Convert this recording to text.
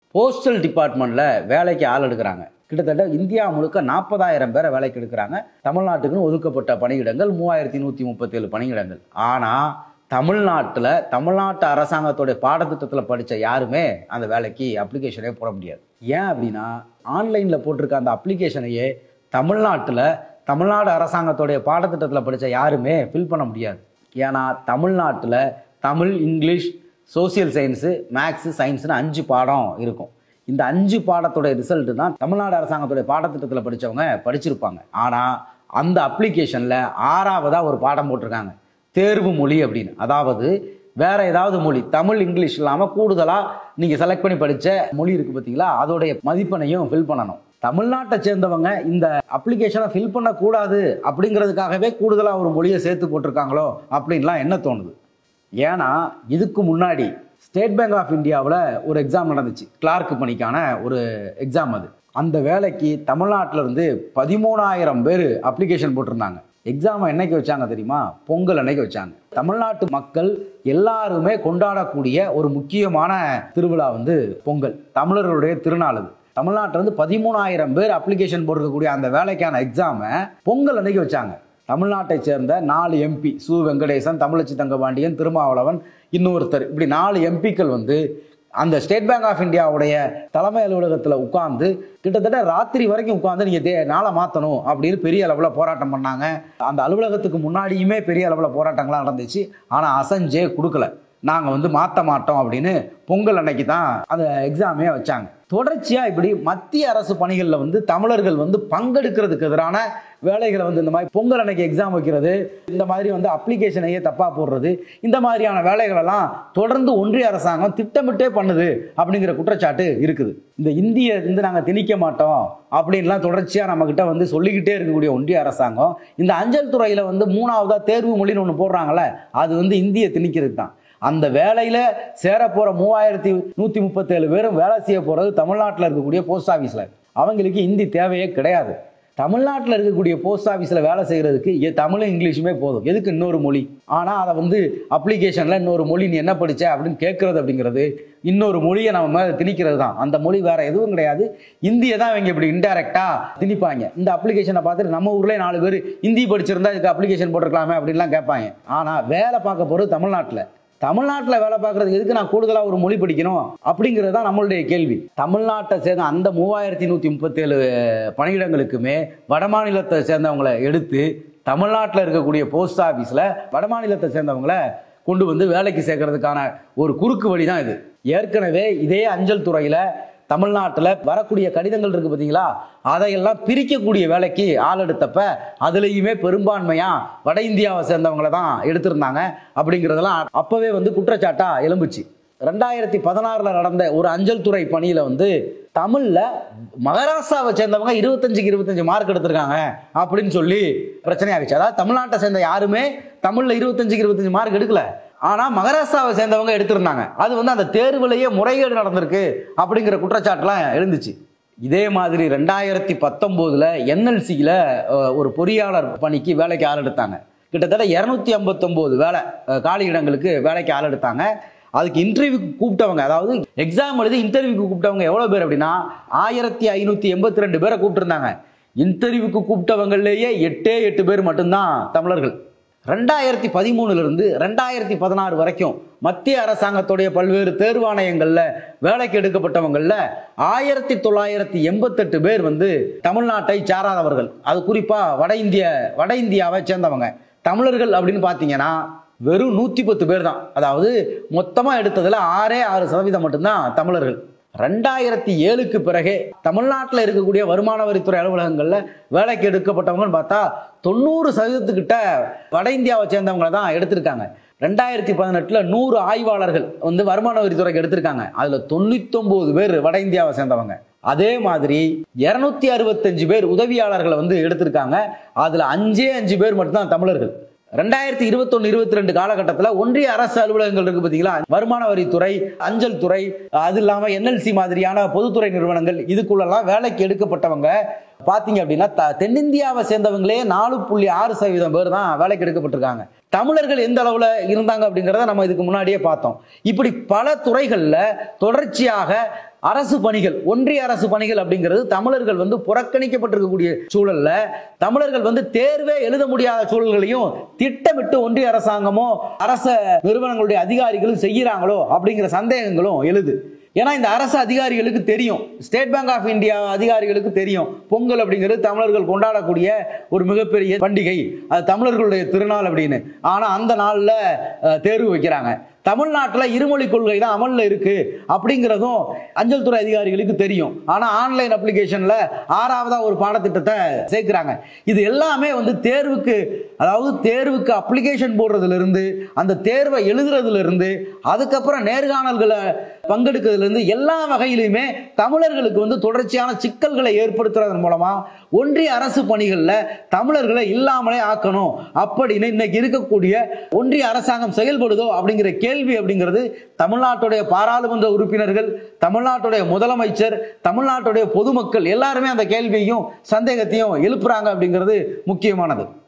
Postal டிபார்ட்மெண்ட்ல வேலைக்கு ஆள் எடுக்கிறாங்க. கிட்டத்தட்ட இந்தியா முழுக்க 40,000 பேரை வேலைக்கு எடுக்கிறாங்க. தமிழ்நாட்டுக்குன்னு ஒதுக்கப்பட்ட பணியிடங்கள் 3137 பணியிடங்கள். ஆனா தமிழ்நாட்டு அரசாங்கத்தோட பாடத்திட்டத்தில் படித்த யாருமே அந்த வேலைக்கு அப்ளிகேஷனே போட முடியாது. ஏன் அப்படின்னா ஆன்லைனில் போட்டிருக்க அந்த அப்ளிகேஷனையே தமிழ்நாடு அரசாங்கத்தோடைய பாடத்திட்டத்தில் படித்த யாருமே ஃபில் பண்ண முடியாது. ஏன்னா தமிழ்நாட்டில் Tamil, English, social science, maths, சயின்ஸுன்னு 5 பாடம் இருக்கும். இந்த 5 பாடத்தோடைய ரிசல்ட்டு தான் தமிழ்நாடு அரசாங்கத்தோடைய பாடத்திட்டத்தில் படித்தவங்க படிச்சிருப்பாங்க. ஆனால் அந்த அப்ளிகேஷனில் 6ஆவதாக ஒரு பாடம் போட்டிருக்காங்க, தேர்வு மொழி அப்படின்னு. அதாவது வேற ஏதாவது மொழி, தமிழ், இங்கிலீஷ் இல்லாமல் கூடுதலாக நீங்கள் செலக்ட் பண்ணி படித்த மொழி இருக்குது பார்த்தீங்களா, அதோடைய மதிப்பெண்ணையும் ஃபில் பண்ணணும். தமிழ்நாட்டை சேர்ந்தவங்க இந்த அப்ளிகேஷனை ஃபில் பண்ணக்கூடாது அப்படிங்கிறதுக்காகவே கூடுதலாக ஒரு மொழியை சேர்த்து போட்டிருக்காங்களோ அப்படின்லாம் என்ன தோணுது. ஏன்னா இதுக்கு முன்னாடி ஸ்டேட் பேங்க் ஆஃப் இந்தியாவில் ஒரு எக்ஸாம் நடந்துச்சு, கிளார்க் பணிக்கான ஒரு எக்ஸாம். அந்த வேலைக்கு தமிழ்நாட்டிலேருந்து 13,000 பேர் அப்ளிகேஷன் போட்டிருந்தாங்க. எக்ஸாமை என்னைக்கு வச்சாங்க தெரியுமா? பொங்கல் அன்னைக்கு வச்சாங்க. தமிழ்நாட்டு மக்கள் எல்லாருமே கொண்டாடக்கூடிய ஒரு முக்கியமான திருவிழா பொங்கல், தமிழர்களுடைய திருநாள். அது தமிழ்நாட்டிலிருந்து 13,000 பேர் அப்ளிகேஷன் போட்டிருக்கக்கூடிய அந்த வேலைக்கான எக்ஸாமை பொங்கல் அன்னைக்கு வச்சாங்க. தமிழ்நாட்டை சேர்ந்த 4 எம்பி, சு வெங்கடேசன், தமிழச்சி தங்கபாண்டியன், திருமாவளவன், இன்னொருத்தர், இப்படி 4 எம்பிக்கள் அந்த ஸ்டேட் பேங்க் ஆஃப் இந்தியாவுடைய தலைமை அலுவலகத்தில் உட்கார்ந்து கிட்டத்தட்ட ராத்திரி வரைக்கும் உட்கார்ந்து நீங்கள் நாளை மாற்றணும் அப்படின்னு பெரிய அளவில் போராட்டம் பண்ணாங்க. அந்த அலுவலகத்துக்கு முன்னாடியுமே பெரிய அளவில் போராட்டங்கள்லாம் நடந்துச்சு. ஆனால் அசஞ்சே கொடுக்கல, நாங்கள் மாற்ற மாட்டோம் அப்படின்னு பொங்கல் அன்னைக்கு தான் அந்த எக்ஸாமே வச்சாங்க. தொடர்ச்சியாக இப்படி மத்திய அரசு பணிகளில் தமிழர்கள் பங்கெடுக்கிறதுக்கு எதிரான வேலைகளை இந்த மாதிரி பொங்கல் அன்னைக்கு எக்ஸாம் வைக்கிறது, இந்த மாதிரி அப்ளிகேஷனையே தப்பாக போடுறது, இந்த மாதிரியான வேலைகளெல்லாம் தொடர்ந்து ஒன்றிய அரசாங்கம் திட்டமிட்டே பண்ணுது அப்படிங்கிற குற்றச்சாட்டு இருக்குது. இந்த இந்தியை நாங்கள் திணிக்க மாட்டோம் அப்படின்லாம் தொடர்ச்சியாக நம்மக்கிட்ட சொல்லிக்கிட்டே இருக்கக்கூடிய ஒன்றிய அரசாங்கம் இந்த அஞ்சல் துறையில் 3ஆவதாக தேர்வு மொழின்னு ஒன்று போடுறாங்கல்ல, அது இந்தியை திணிக்கிறது தான். அந்த வேலையில் சேர போகிற 3,137 பேரும் வேலை செய்ய போகிறது தமிழ்நாட்டில் இருக்கக்கூடிய போஸ்ட் ஆஃபீஸில். அவங்களுக்கு ஹிந்தி தேவையே கிடையாது. தமிழ்நாட்டில் இருக்கக்கூடிய போஸ்ட் ஆஃபீஸில் வேலை செய்கிறதுக்கு தமிழும் இங்கிலீஷுமே போதும், எதுக்கு இன்னொரு மொழி? ஆனால் அதை அப்ளிகேஷனில் இன்னொரு மொழி நீ என்ன படித்த அப்படின்னு கேட்குறது அப்படிங்கிறது இன்னொரு மொழியை நம்ம மேலே திணிக்கிறது தான். அந்த மொழி வேறு எதுவும் கிடையாது, இந்தியை தான் இவங்க இப்படி இன்டைரக்டாக திணிப்பாங்க. இந்த அப்ளிகேஷனை பார்த்துட்டு நம்ம ஊர்லேயே 4 பேர் ஹிந்தி படிச்சிருந்தா இதுக்கு அப்ளிகேஷன் போட்டிருக்கலாமே அப்படின்லாம் கேட்பாங்க. ஆனால் வேலை பார்க்க போகிறது தமிழ்நாட்டில் வேலை பார்க்கறதுக்கு எதுக்கு நான் கூடுதலாக ஒரு மொழி படிக்கணும் அப்படிங்கிறது தான் நம்மளுடைய கேள்வி. தமிழ்நாட்டை சேர்ந்த அந்த 3,137 பணியிடங்களுக்குமே வடமாநிலத்தை சேர்ந்தவங்களை எடுத்து தமிழ்நாட்டில் இருக்கக்கூடிய போஸ்ட் ஆஃபீஸில் வடமாநிலத்தை சேர்ந்தவங்களை கொண்டு வேலைக்கு சேர்க்கறதுக்கான ஒரு குறுக்கு வழி தான் இது. ஏற்கனவே இதே அஞ்சல் துறையில் தமிழ்நாட்டில் வரக்கூடிய கடிதங்கள் இருக்குது பார்த்தீங்களா, அதையெல்லாம் பிரிக்கக்கூடிய வேலைக்கு ஆள் எடுத்தப்ப அதுலேயுமே பெரும்பான்மையாக வட இந்தியாவை சேர்ந்தவங்களை தான் எடுத்திருந்தாங்க அப்படிங்கிறதெல்லாம் அப்போவே குற்றச்சாட்டாக எழும்புச்சு. 2016 நடந்த ஒரு அஞ்சல் துறை பணியில் தமிழில் மகாராஷ்டிராவை சேர்ந்தவங்க 25க்கு 25 மார்க் எடுத்திருக்காங்க அப்படின்னு சொல்லி பிரச்சனையாகிச்சு. அதாவது தமிழ்நாட்டை சேர்ந்த யாருமே தமிழில் 25க்கு 25 மார்க் எடுக்கல, ஆனால் மகாராஷ்டிராவை சேர்ந்தவங்க எடுத்திருந்தாங்க. அது அந்த தேர்வுலேயே முறைகேடு நடந்திருக்கு அப்படிங்கிற குற்றச்சாட்டுலாம் எழுந்துச்சு. இதே மாதிரி 2019 என்எல்சியில் ஒரு பொறியாளர் பணிக்கு வேலைக்கு ஆள் எடுத்தாங்க. கிட்டத்தட்ட 259 வேலை காலி இடங்களுக்கு வேலைக்கு ஆள் எடுத்தாங்க. அதுக்கு இன்டர்வியூக்கு கூப்பிட்டவங்க, அதாவது எக்ஸாம் எழுதி இன்டர்வியூக்கு கூப்பிட்டவங்க எவ்வளோ பேர் அப்படின்னா 1582 பேரை கூப்பிட்டுருந்தாங்க. இன்டர்வியூக்கு கூப்பிட்டவங்கலேயே 8 பேர் மட்டும்தான் தமிழர்கள். 2013 2016 வரைக்கும் மத்திய அரசாங்கத்துடைய பல்வேறு தேர்வாணையங்களில் வேலைக்கு எடுக்கப்பட்டவங்களில் 1988 பேர் தமிழ்நாட்டை சாராதவர்கள். அது குறிப்பாக வட இந்தியாவை சேர்ந்தவங்க. தமிழர்கள் அப்படின்னு பார்த்தீங்கன்னா வெறும் 110 பேர் தான். அதாவது மொத்தமாக எடுத்ததில் 6% மட்டும்தான் தமிழர்கள். 2007க்கு பிறகு தமிழ்நாட்டில் இருக்கக்கூடிய வருமான வரித்துறை அலுவலகங்களில் வேலைக்கு எடுக்கப்பட்டவங்கன்னு பார்த்தா 90% வட இந்தியாவை சேர்ந்தவங்களை தான் எடுத்திருக்காங்க. 2018 100 ஆய்வாளர்கள் வருமான வரித்துறைக்கு எடுத்திருக்காங்க. அதில் 99 பேர் வட இந்தியாவை சேர்ந்தவங்க. அதே மாதிரி 265 பேர் உதவியாளர்களை எடுத்திருக்காங்க. அதில் 5 பேர் மட்டும்தான் தமிழர்கள். 2021-22 காலகட்டத்தில் ஒன்றிய அரசு அலுவலகங்கள் இருக்கு பார்த்தீங்களா, வருமான வரித்துறை, அஞ்சல் துறை, அது இல்லாமல் என்எல்சி மாதிரியான பொதுத்துறை நிறுவனங்கள், இதுக்குள்ளெல்லாம் வேலைக்கு எடுக்கப்பட்டவங்க பார்த்தீங்க அப்படின்னா தென்னிந்தியாவை சேர்ந்தவங்களே 4.6% பேர் தான் வேலைக்கு எடுக்கப்பட்டிருக்காங்க. தமிழர்கள் எந்த அளவில் இருந்தாங்க அப்படிங்கிறத நம்ம இதுக்கு முன்னாடியே பார்த்தோம். இப்படி பல துறைகளில் தொடர்ச்சியாக அரசு பணிகள், ஒன்றிய அரசு பணிகள் அப்படிங்கிறது தமிழர்கள் வந்து புறக்கணிக்கப்பட்டிருக்கக்கூடிய சூழல்ல தமிழர்கள் வந்து தேர்வே எழுத முடியாத சூழல்களையும் திட்டமிட்டு ஒன்றிய அரசாங்கமோ அரச நிறுவனங்களுடைய அதிகாரிகளும் செய்யறாங்களோ அப்படிங்கிற சந்தேகங்களும் எழுது. ஏன்னா இந்த அரசு அதிகாரிகளுக்கு தெரியும், ஸ்டேட் பேங்க் ஆஃப் இந்தியா அதிகாரிகளுக்கு தெரியும், பொங்கல் அப்படிங்கிறது தமிழர்கள் கொண்டாடக்கூடிய ஒரு மிகப்பெரிய பண்டிகை, அது தமிழர்களுடைய திருநாள் அப்படின்னு. ஆனா அந்த நாள்ல தேர்வு வைக்கிறாங்க. தமிழ்நாட்டில் இருமொழி கொள்கை தான் அமல்ல இருக்கு அப்படிங்கிறதும் அஞ்சல் துறை அதிகாரிகளுக்கு தெரியும். ஆனா ஆன்லைன் அப்ளிகேஷன்ல 6ஆவதா ஒரு பாடத்திட்டத்தை சேர்க்கிறாங்க. இது எல்லாமே வந்து தேர்வுக்கு, அதாவது தேர்வுக்கு அப்ளிகேஷன் போடுறதுல இருந்து அந்த தேர்வை எழுதுறதுல இருந்து அதுக்கப்புறம் நேர்காணல்களை பங்கெடுக்கிறதுல இருந்து எல்லா வகையிலுமே தமிழர்களுக்கு வந்து தொடர்ச்சியான சிக்கல்களை ஏற்படுத்துறதன் மூலமா ஒன்றிய அரசு பணிகள்ல தமிழர்களை இல்லாமலே ஆக்கணும் அப்படின்னு இன்னைக்கு இருக்கக்கூடிய ஒன்றிய அரசாங்கம் செயல்படுதோ அப்படிங்கிற கேள்வி அப்படிங்கிறது தமிழ்நாட்டுடைய பாராளுமன்ற உறுப்பினர்கள், தமிழ்நாட்டுடைய முதலமைச்சர், தமிழ்நாட்டுடைய பொதுமக்கள் எல்லாருமே அந்த கேள்வியையும் சந்தேகத்தையும் எழுப்புறாங்க அப்படிங்கிறது முக்கியமானது.